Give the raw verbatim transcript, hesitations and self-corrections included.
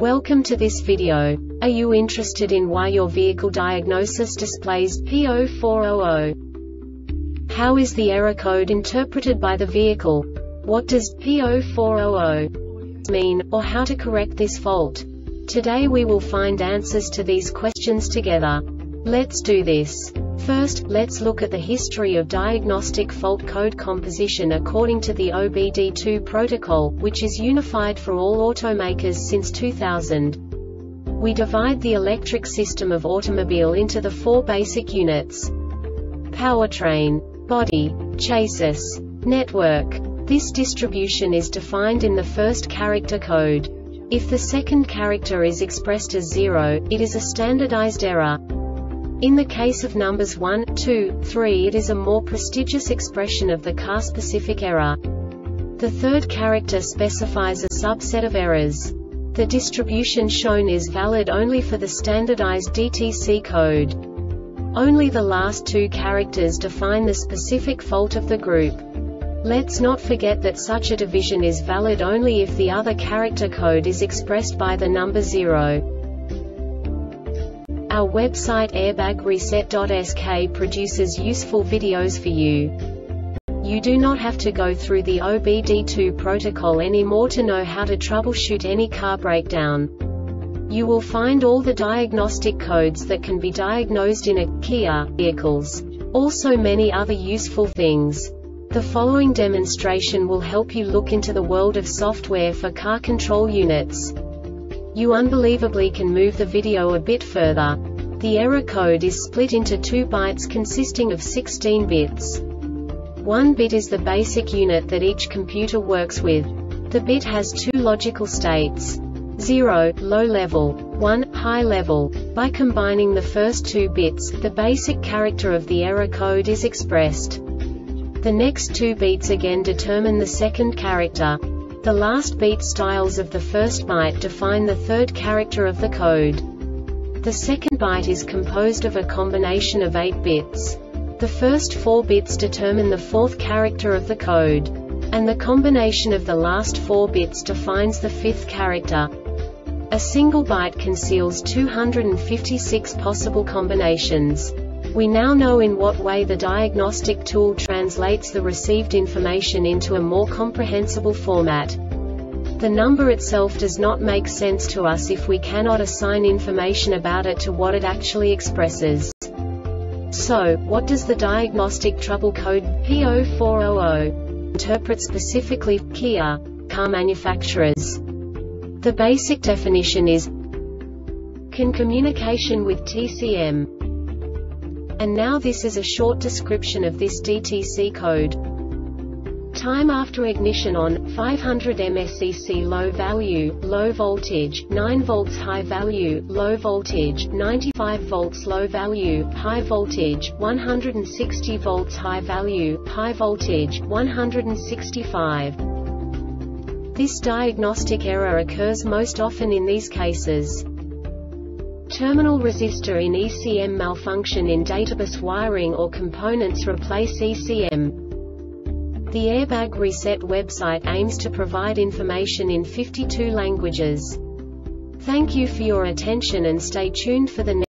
Welcome to this video. Are you interested in why your vehicle diagnosis displays P zero four zero zero? How is the error code interpreted by the vehicle? What does P zero four zero zero mean, or how to correct this fault? Today we will find answers to these questions together. Let's do this. First, let's look at the history of diagnostic fault code composition according to the O B D two protocol, which is unified for all automakers since two thousand. We divide the electric system of automobile into the four basic units: powertrain, body, chassis, network. This distribution is defined in the first character code. If the second character is expressed as zero, it is a standardized error. In the case of numbers one, two, three, it is a more prestigious expression of the car-specific error. The third character specifies a subset of errors. The distribution shown is valid only for the standardized D T C code. Only the last two characters define the specific fault of the group. Let's not forget that such a division is valid only if the other character code is expressed by the number zero. Our website airbag reset dot S K produces useful videos for you. You do not have to go through the O B D two protocol anymore to know how to troubleshoot any car breakdown. You will find all the diagnostic codes that can be diagnosed in a Kia vehicles. Also many other useful things. The following demonstration will help you look into the world of software for car control units. You unbelievably can move the video a bit further. The error code is split into two bytes consisting of sixteen bits. One bit is the basic unit that each computer works with. The bit has two logical states: zero, low level, one, high level. By combining the first two bits, the basic character of the error code is expressed. The next two beats again determine the second character. The last beat styles of the first byte define the third character of the code. The second byte is composed of a combination of eight bits. The first four bits determine the fourth character of the code. And the combination of the last four bits defines the fifth character. A single byte conceals two hundred fifty-six possible combinations. We now know in what way the diagnostic tool translates the received information into a more comprehensible format. The number itself does not make sense to us if we cannot assign information about it to what it actually expresses. So, what does the diagnostic trouble code P zero four zero zero interpret specifically for Kia car manufacturers? The basic definition is CAN communication with T C M. And now this is a short description of this D T C code. Time after ignition on, five hundred milliamps low value, low voltage, nine volts high value, low voltage, ninety-five volts low value, high voltage, one hundred sixty volts high value, high voltage, one hundred sixty-five. This diagnostic error occurs most often in these cases: terminal resistor in E C M malfunction in databus wiring or components replace E C M. The Airbag Reset website aims to provide information in fifty-two languages. Thank you for your attention and stay tuned for the next